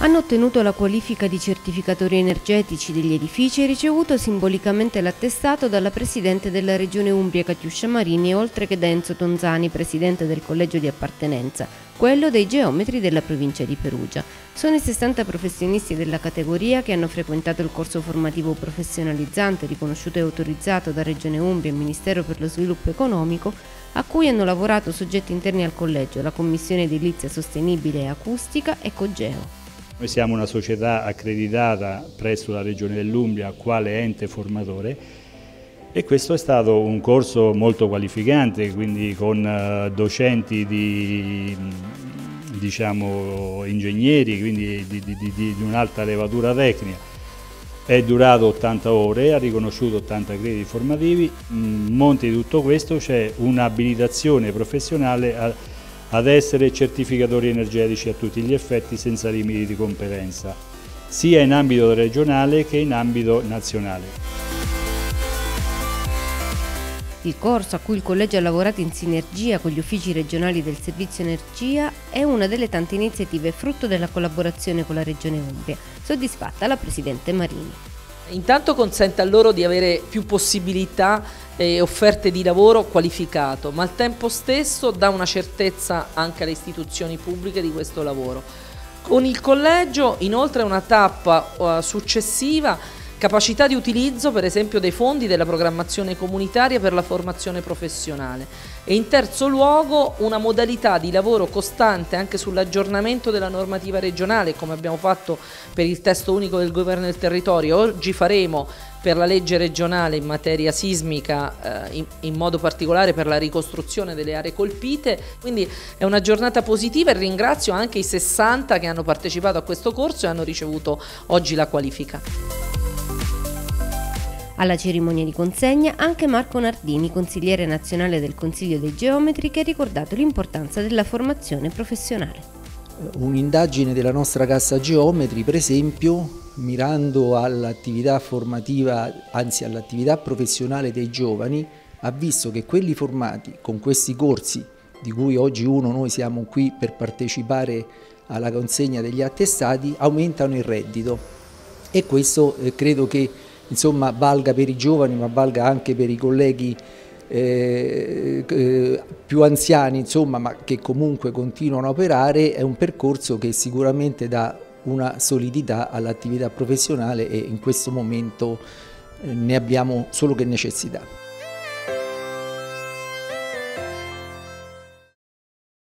hanno ottenuto la qualifica di certificatori energetici degli edifici e ricevuto simbolicamente l'attestato dalla Presidente della Regione Umbria Catiuscia Marini, oltre che da Enzo Tonzani, Presidente del Collegio di Appartenenza, quello dei geometri della provincia di Perugia. Sono i 60 professionisti della categoria che hanno frequentato il corso formativo professionalizzante riconosciuto e autorizzato da Regione Umbria e Ministero per lo Sviluppo Economico, a cui hanno lavorato soggetti interni al collegio, la Commissione Edilizia Sostenibile e Acustica e Cogeo. Noi siamo una società accreditata presso la Regione dell'Umbria quale ente formatore e questo è stato un corso molto qualificante, quindi con docenti di ingegneri, quindi di un'alta levatura tecnica. È durato 80 ore, ha riconosciuto 80 crediti formativi. In monte di tutto questo c'è un'abilitazione professionale ad essere certificatori energetici a tutti gli effetti senza limiti di competenza, sia in ambito regionale che in ambito nazionale. Il corso, a cui il Collegio ha lavorato in sinergia con gli uffici regionali del Servizio Energia, è una delle tante iniziative frutto della collaborazione con la Regione Umbria, soddisfatta la Presidente Marini. Intanto consente a loro di avere più possibilità e offerte di lavoro qualificato, ma al tempo stesso dà una certezza anche alle istituzioni pubbliche di questo lavoro. Con il collegio inoltre una tappa successiva, capacità di utilizzo per esempio dei fondi della programmazione comunitaria per la formazione professionale e in terzo luogo una modalità di lavoro costante anche sull'aggiornamento della normativa regionale, come abbiamo fatto per il testo unico del governo del territorio. Oggi faremo per la legge regionale in materia sismica, in modo particolare per la ricostruzione delle aree colpite, quindi è una giornata positiva e ringrazio anche i 60 che hanno partecipato a questo corso e hanno ricevuto oggi la qualifica. Alla cerimonia di consegna anche Marco Nardini, consigliere nazionale del Consiglio dei Geometri, che ha ricordato l'importanza della formazione professionale. Un'indagine della nostra Cassa Geometri, per esempio, mirando all'attività formativa, anzi all'attività professionale dei giovani, ha visto che quelli formati con questi corsi, di cui oggi noi siamo qui per partecipare alla consegna degli attestati, aumentano il reddito. E questo credo che insomma valga per i giovani, ma valga anche per i colleghi più anziani, insomma, ma che comunque continuano a operare. È un percorso che sicuramente dà una solidità all'attività professionale e in questo momento ne abbiamo solo che necessità.